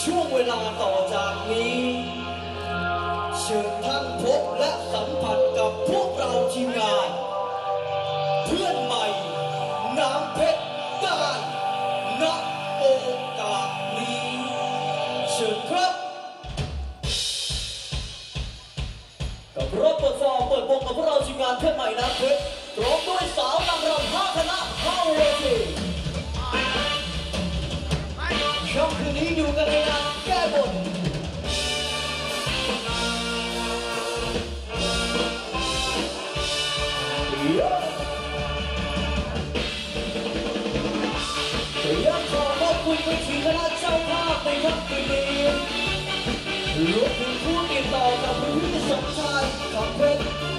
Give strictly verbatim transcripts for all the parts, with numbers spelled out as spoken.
ช่วงเวลาต่อจากนี้เชิญท่านพบและสัมผัสกับพวกเราทีมงานเพื่อนใหม่น้ำเพชรการณโอกาสนี้เชิญครับกับรถเปิดฟอร์มเปิดวงกับพวกเราทีมงานเพื่อนใหม่น้ำเพชรพร้อมด้วยสาวนางรำห้าคณะเข้าเวทีค่ำคืนนี้อยู่กันในงานแก้บนยังขอขอบคุณไปถึงคณะเจ้าภาพในค่ำคืนนี้รวมถึงผู้ติดต่อกับพี่สมชายคำเพชร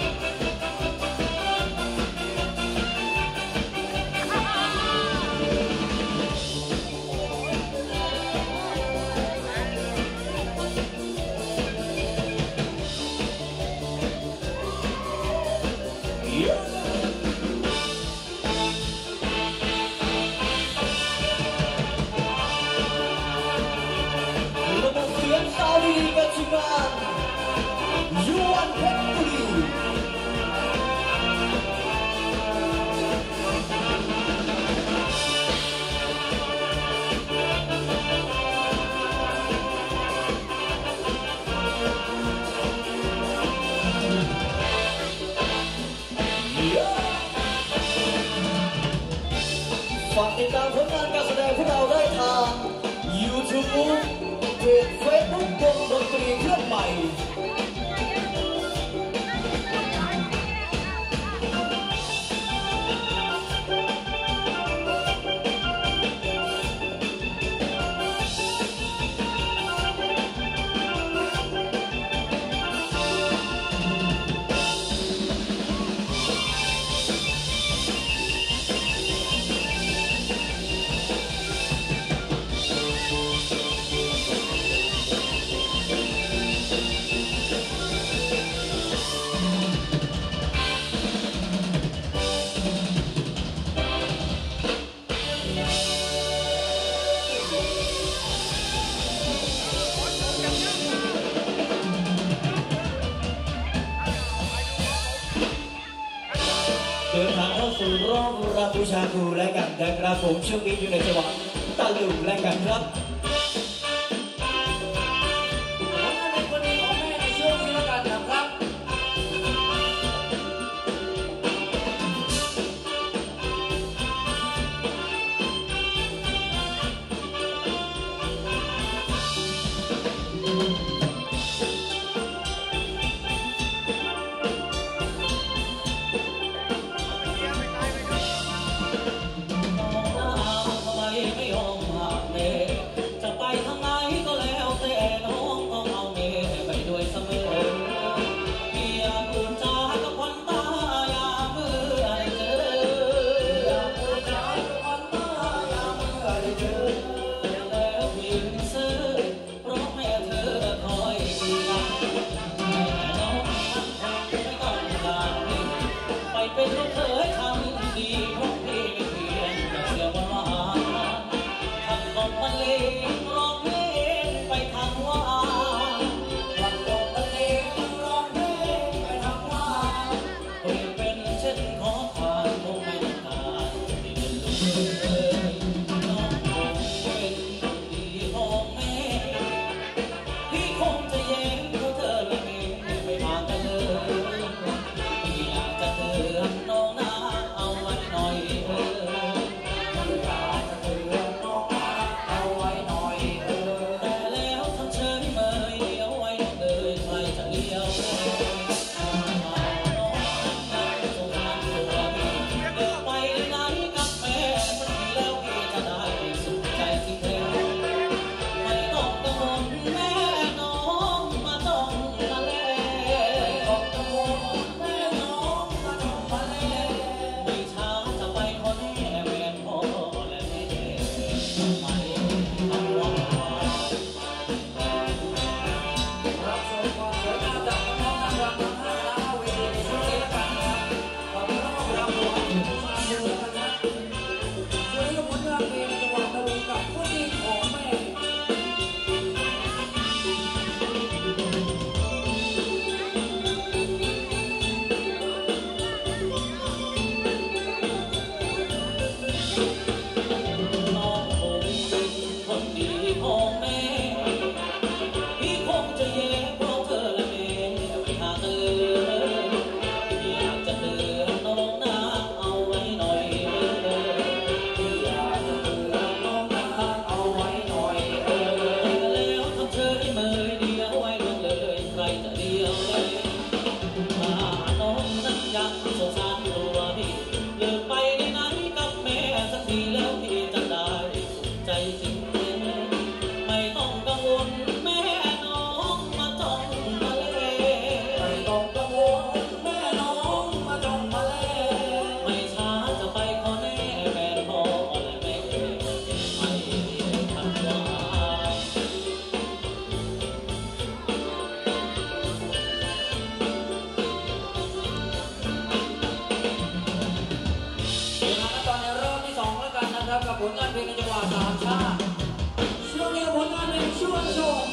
สาวดีกับทีมงานยวนเพชรบุรีฝากติดตามผลงานการแสดงพวกเราได้ทาง ยูทูบ เพจ เฟซบุ๊ก วงดนตรีเพื่อนใหม่เดินทางเข้าสู่รอบรับบูชาครูและกันนะครับผมช่วงนี้อยู่ในจังหวะตะลุงและกันครับผมเป็นคนดีของแม่ในช่วงนี้แล้วกันนะครับลงานเพลงในจังหวะสามชาติช่วงนี้ผลงานเพลงช่วงโชว์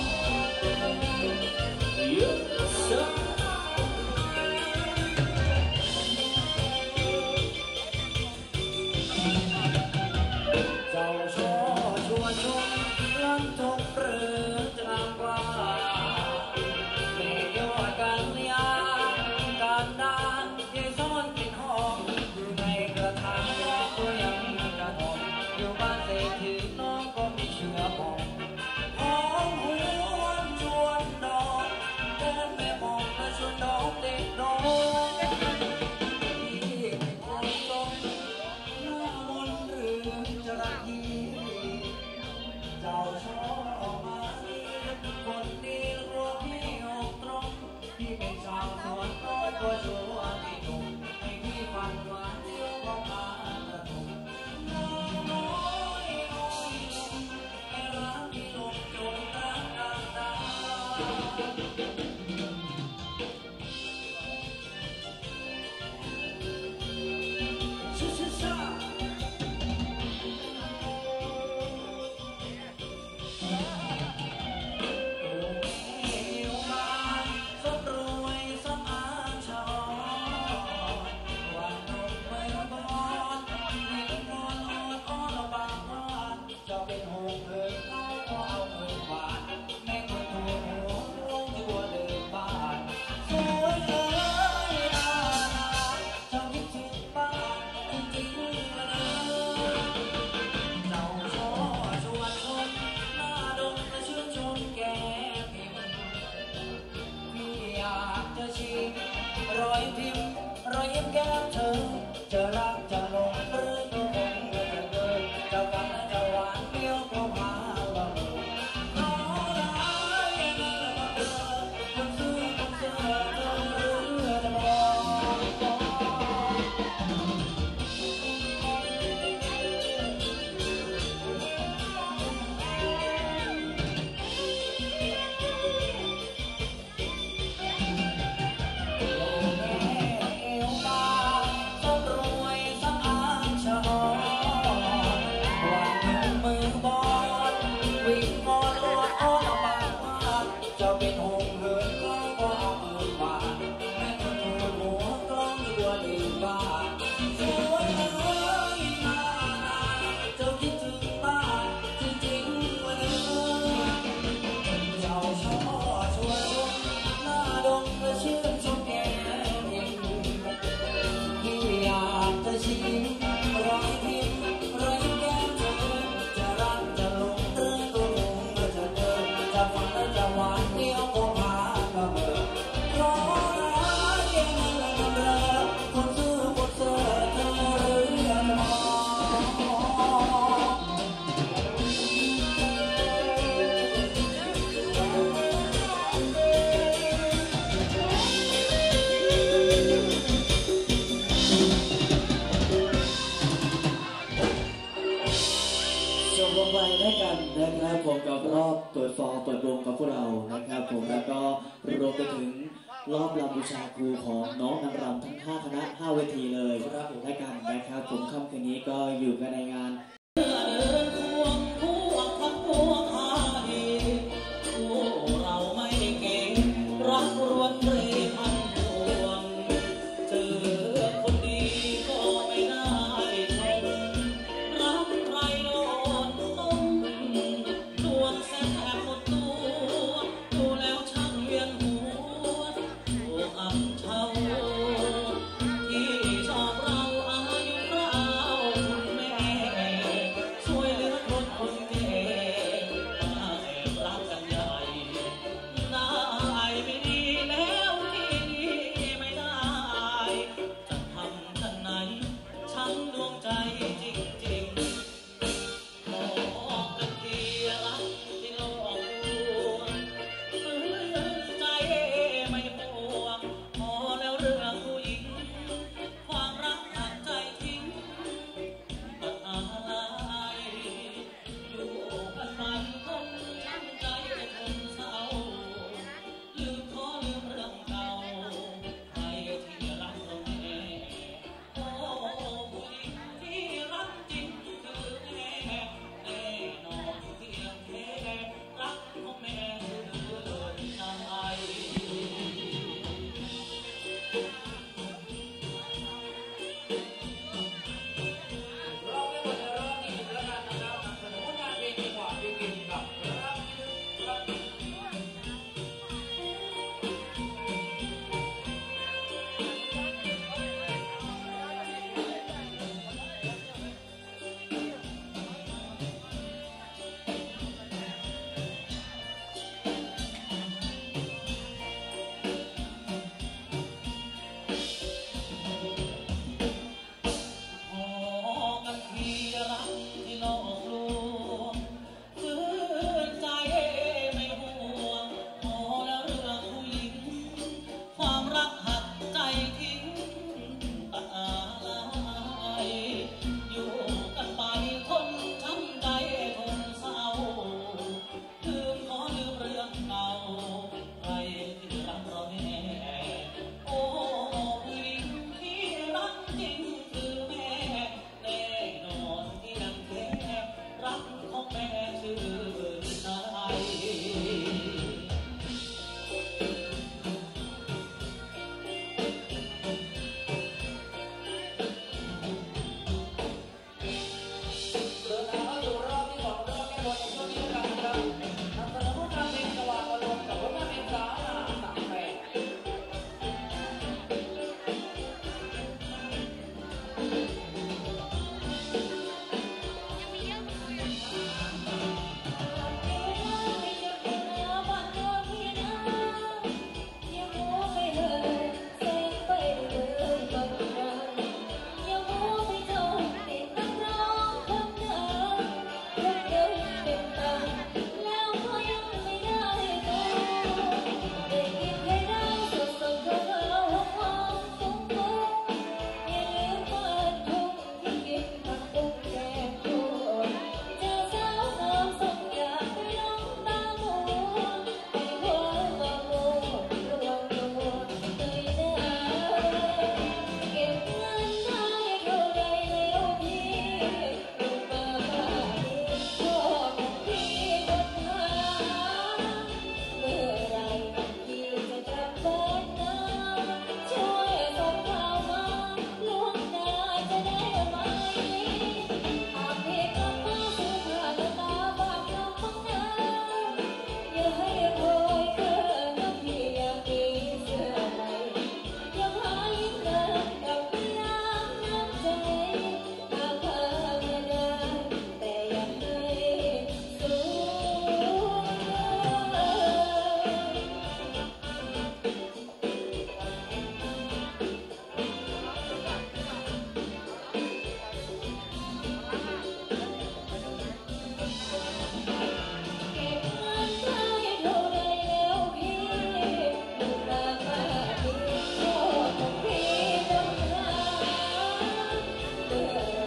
เจ้าชอชวนชมลันทกเรือจะนำว่าเมยอดกันยาการดานยังซ่อนกลิ่นหอมอยู่ในกระถางตัวยังกระทงอยู่บ้านเศรษฐีน้องก็มีเชื้อหอมหอมหวนชวนดอกเดินแม่มองและชวนดอกเด็กน้องที่คนตรงหน้ามนต์หรือจะรักยีเจ้าชอบมาดีคนดีรัวพี่ออกตรงพี่เป็นชาวสวนน้อยก็ชัวร์ที่หนุ่มให้พี่ฝันหวานเที่ยวเข้ามากระทงน้อยน้อยน้อยให้รักพี่ลงจนรักดังดาชิชิชารอยพิมพ์รอยยิ้มแก้มเธอจะรักจะลงหรือก็คงจะเดินจะกันและจะหวานเดียวก็พาเราน้อยร้ายเมื่อมาเจอคนซื้อคนเจอเธอหรือจะบอกนะครับผมกับรอบเปิดฟอร์เปิดวงกับพวกเรานะครับผมแล้วก็รวมไปถึงรอบรำบูชาครูของน้องนางรำทั้งห้าคณะห้าเวทีเลยครับผมและกันนะครับผมค่ำคืนนี้ก็อยู่กันในงานเราไม่ได้เก่งรักรวนเรพันพวงเจอคนดีก็ไม่ได้ชมรักใครโดนต้มดวงแสบหมดตัวดูแล้วช่างเวียนหัวตัวอับเฉาที่ชอบเราอายุเราคุณแม่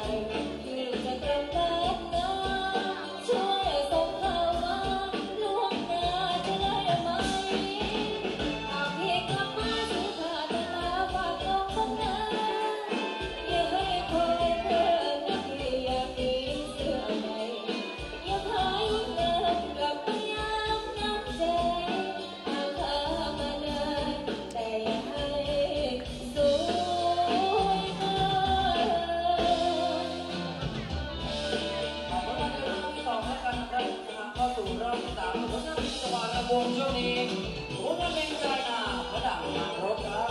ที่จะกลับบ้านนะช่วยส่งข่าวมาล่วงหน้าจะได้ไหมหากพี่กลับมาซื้อผ้าตาลาฝากน้องคนนั้นอย่าให้คอยเพื่อนนะพี่อยากกินเสื้อใหม่อย่าพายวุ่นเดิมกลับไปยามน้ำใจหากพามาเดินแต่อย่าให้สวยเกินขอบคุณมากในเรื่องที่สองแล้วกันนะครับเข้าสู่รอบที่สามผลงานเพลงจังหวะระวงช่วงนี้ผลงานเพลงใจนาพระด่างนางรถครับ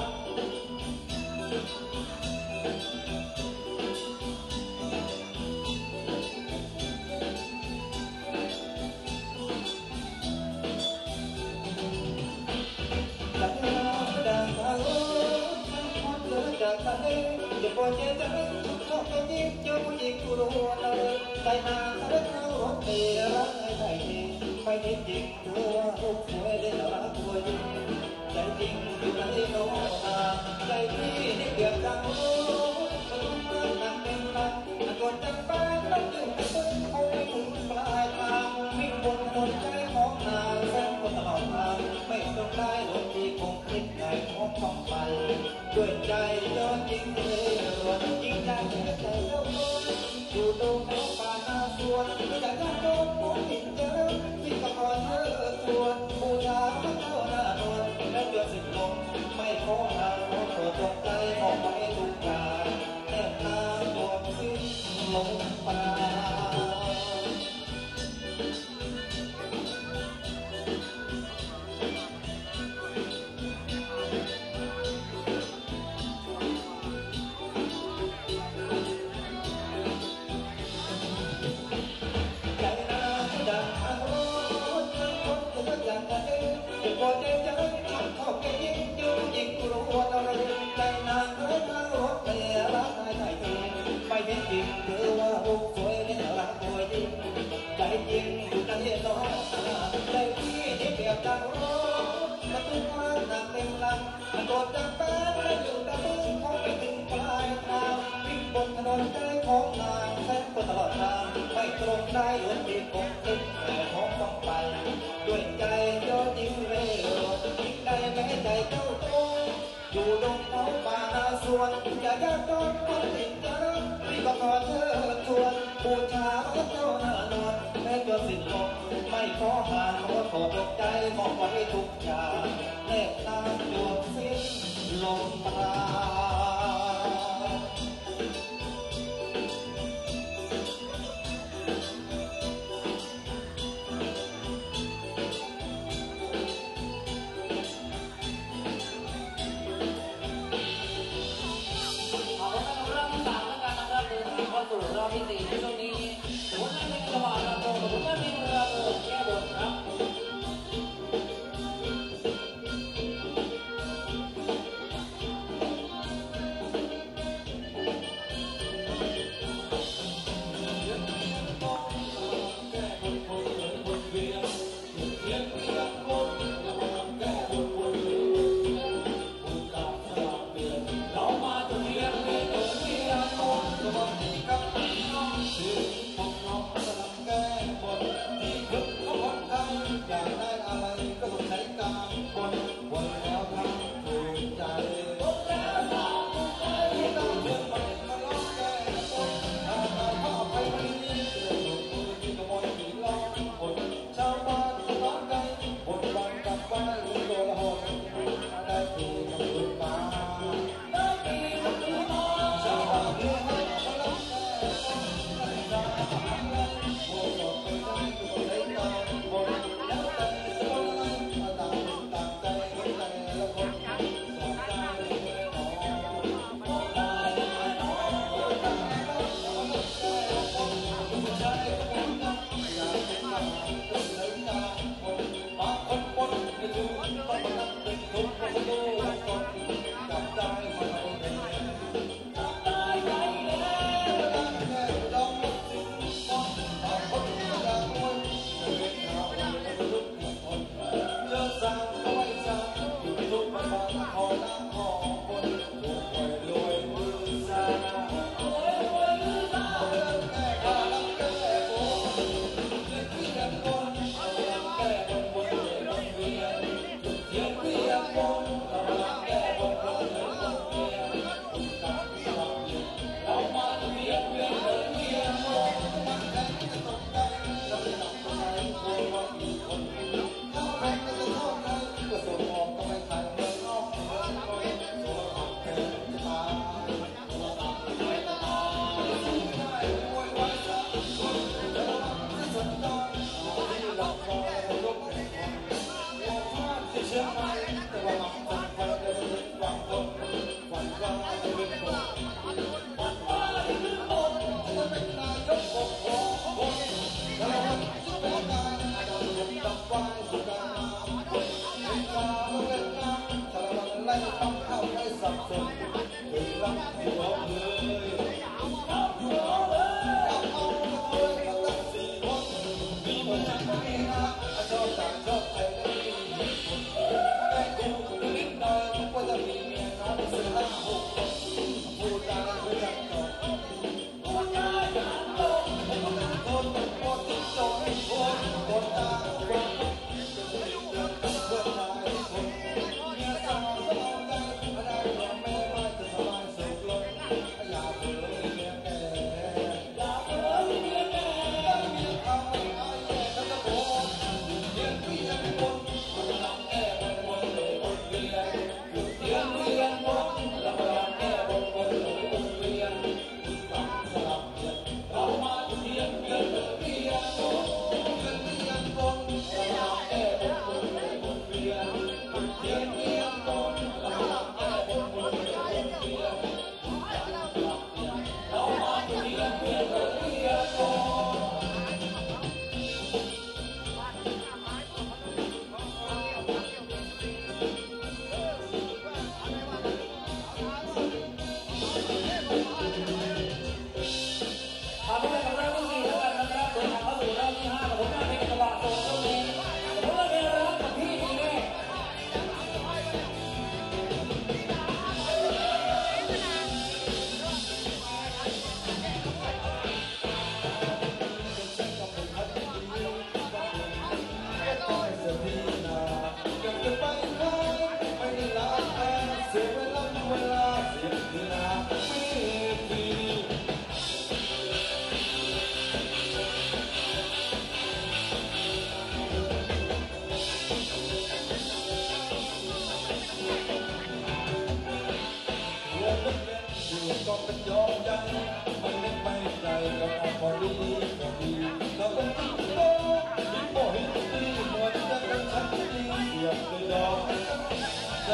จากน้ำดังทางโอ้ฉันพอเจอจากทะเลจะปล่อยใจใจชอบตัวยิ่งเจอผู้หญิงกูรู้ว่าเลยใจนาเขาได้เข้ารถเมล์รักให้ใจเองไม่ได้จริงเธอว่าทุกสวยได้รักตัวยิ่งใจจริงอยู่ในโลกนาใจพี่นี่เปรียบดังโอ้มันต้องมาหนักเป็นหลักกดจังฟ้าต้องอยู่ในต้นเขาไม่ถึงปลายทางวิ่งบนถนนใจของนางแสนคนตลอดทางไม่ต้องได้รถที่คงคิดในท้องต้องไปด้วยใจยอดจริงเลยรวนจริงใจแค่ใจเล่าอยู่ตรงเขาป่านาสวนไม่ได้ยักโดนผมเห็นเจอที่กอดเธอสวนบูชาพระเจ้าหน้านวลและเดือดสิ้นลมไม่ขอทางขอโปรดจงใจมองไปทุกอย่างแน่นนาดวงสิ้นลงป่า ใจนาดังอารมณ์ทั้งคนเกิดอย่างกันเองจะพอใจใจฉันเข้าแก่ยิ่งอยู่ยิ่งรู้ว่าอะไรใจนาเกิดทางรถแต่รักนายใจเองไม่เห็นจริงเธอว่ารูปสวยและรักตัวจริงใจจริงอยู่ในน้องใจพี่นี่เปรียบดังรถมันตุ้งมาหนักเต็มลำมันกดจังแป๊บและอยู่ตะบึ้งคงไปถึงปลายทางวิ่งบนถนนใจของนางแสนตลอดทางไม่ตรงได้หลวนที่คงคิดแต่ของต้องไปด้วยใจยอดยิ่งเร็วยิ่งได้แม้ใจเจ้าโตอยู่ตรงเขาป่านาสวนอย่ายากจนคนติดเจอที่ก็ขอเธอชวนบูชาพระเจ้าหน้านวลแม้จนสิ้นลมไม่ขอห่างขอโปรดจงใจมองไว้ทุกอย่างแนบตาจวบสิ้นลมปราณเอาผลงานเพลงรอบที่สามแล้วกันนะครับเดินทางเข้าสู่รอบที่สี่ในช่วงนี้ผลงานเพลงจังหวะระวงกับผลงานเพลงระเบิดแก้บนครับเรามาจนเรียนไม่จบเรียนโน้นก็บอกดีกับพี่น้องอดีพอดีเราต้องติดโตติดโตให้ดีเหมือนจะกันชัดดีเสียบเลยดอกจะ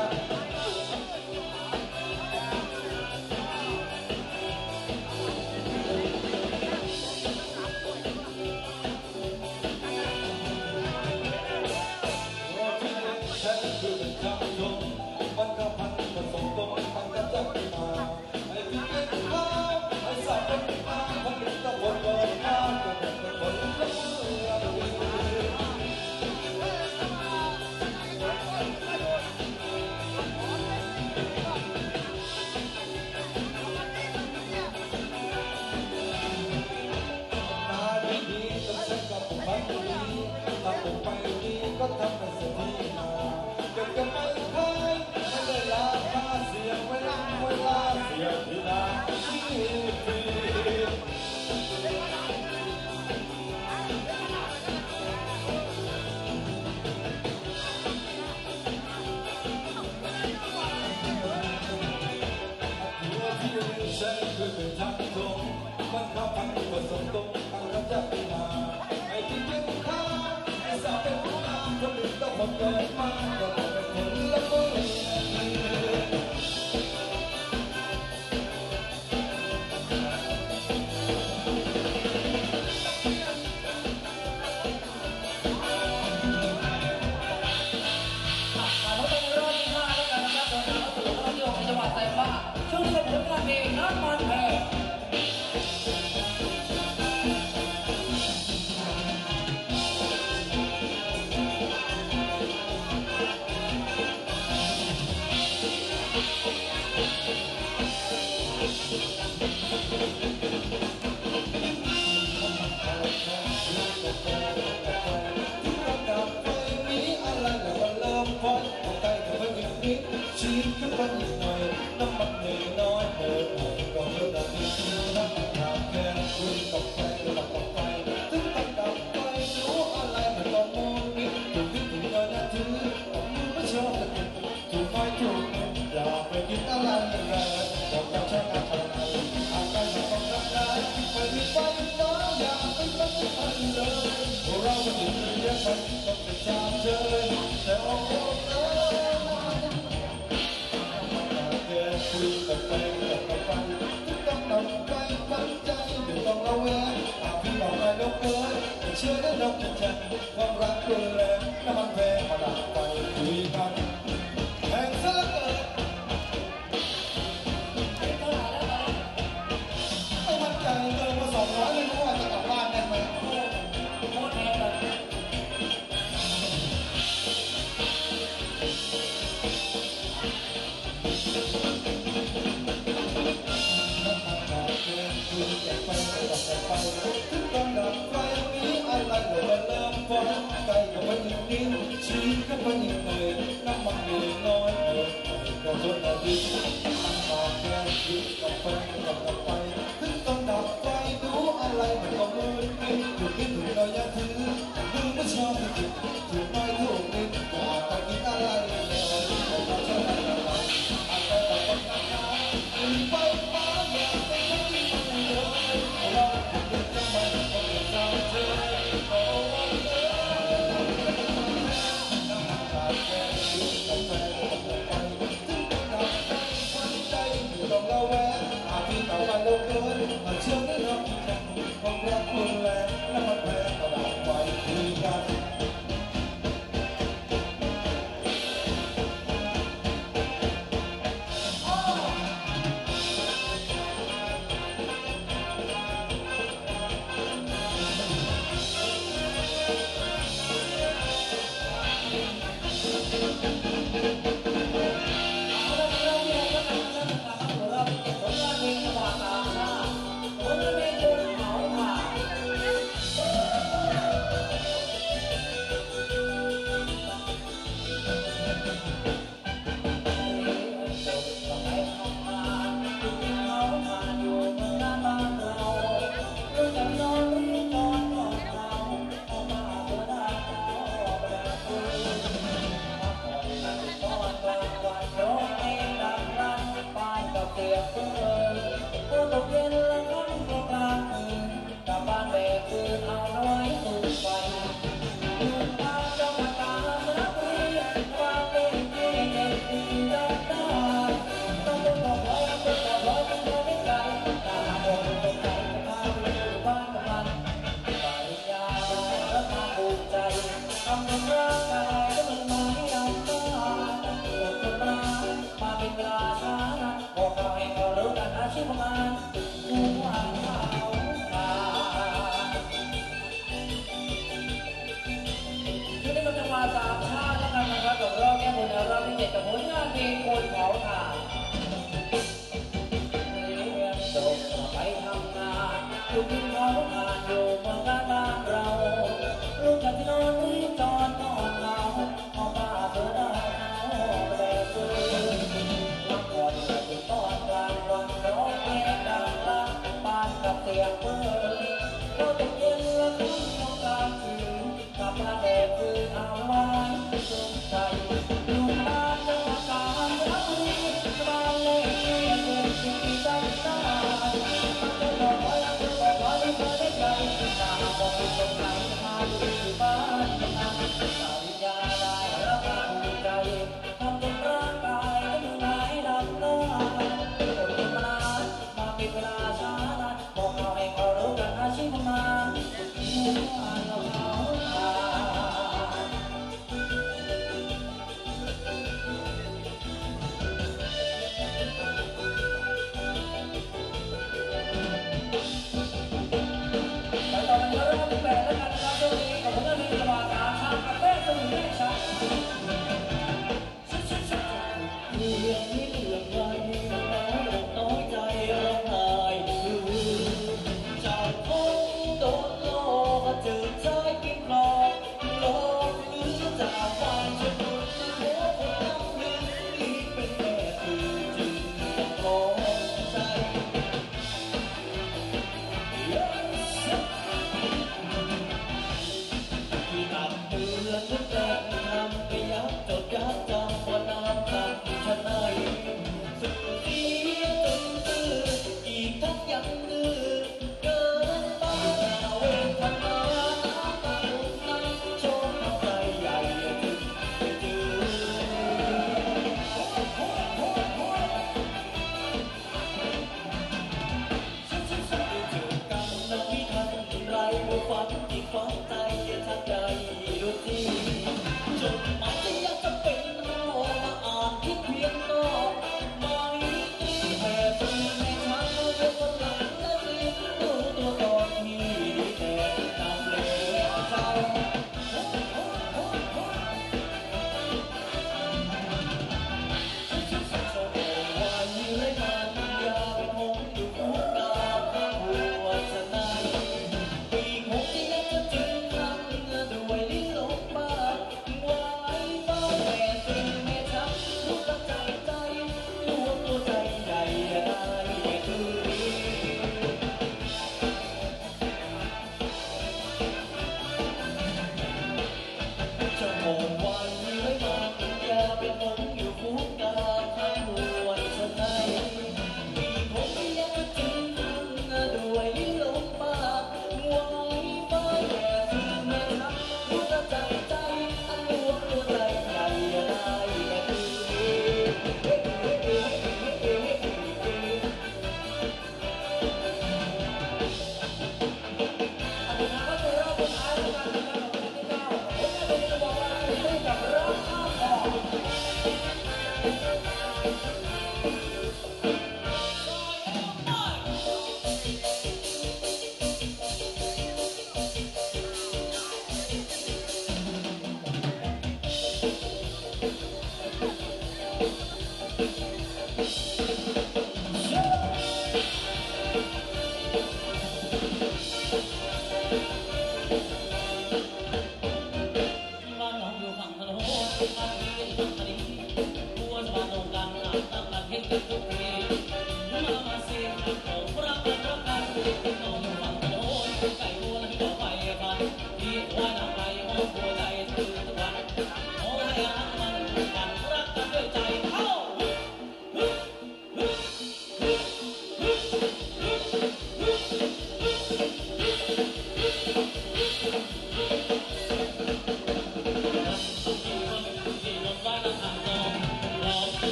เชื่อได้รับจันความรักเพื่อแรงน้ำมันแพงมาดับไปคุยกันแห่งซะเกิดไม่มั่นใจเกินมาสองร้อยไม่รู้ว่าจะกลับบ้านได้ไหมโคตรแพงเลยคุยแต่ไปแต่ไปถึงตอนดับไฟอะไรก็มาเริ่มฟ้อนไก่ก็มาอีกนิดชีสก็มาอีกหน่อยน้ำมันเหลือน้อยเกินก็ทนเอาดิปากแก้วคิดกับไฟกับกับไฟถึงต้องดับไฟดูอะไรมันก็มืดมิดถูกคิดถูกเราอย่าถือดูไม่ชอบที่ถูกถูกน้อยถูกนิดอยากไปกินอะไรแล้วแต่เราชอบอะไรอาจจะแต่คนงานมีไฟฟ้าอยากไปที่มันเยอะเราถึงจะไม่ต้องเศร้าเธอลเสร็จกับผลงานเพลงคนเผาถ่านเรียนจบไปทำงานอยู่ที่เผาถ่านอยู่เมืองบ้านบ้านเราลูกจากที่นอนรีบจอดนอนเหงาเอาบ้าเธอได้เขาแบกเธอวันก่อนจะติดตอนกลางวันร้องเพลงดังลั่นบ้านกับเสียงเปิดพอตกเย็นแล้วทุ่งน้ำกลางคืนกลับมาแดดคืนเอาไว้สงสัยลูกบ้านเมืองการรับรีบ้านเล็กเรียนเรียนสิ่งที่จำได้มันจะบอกว่ายังจะบอกว่าไม่เคยได้ใจตาบอกตรงไหนมาอยู่ที่บ้านทำสาวิญญาได้รับการใจทำจนร่างกายก็มือไม้ดำหน้าอดทนมานานมาเป็นเวลาช้านานบอกเราให้เขารู้กัน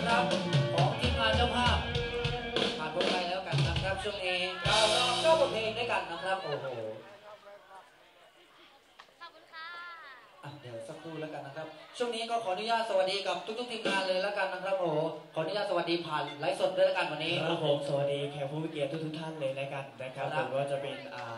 นะครับของทีมงานเจ้าภาพผ่านพ้นไปแล้วกันนะครับช่วงนี้เราเราก็บทเพลงด้วยกันนะครับโอ้โหอ่ะเดี๋ยวสักครู่แล้วกันนะครับช่วงนี้ก็ขออนุญาตสวัสดีกับทุกๆทีมงานเลยแล้วกันนะครับโอ้โหขออนุญาตสวัสดีผ่านไลฟ์สดด้วยแล้วกันวันนี้ครับผมสวัสดีแขกผู้มีเกียรติทุกๆท่านเลยแล้วกันนะครับผมว่าจะเป็นอ่า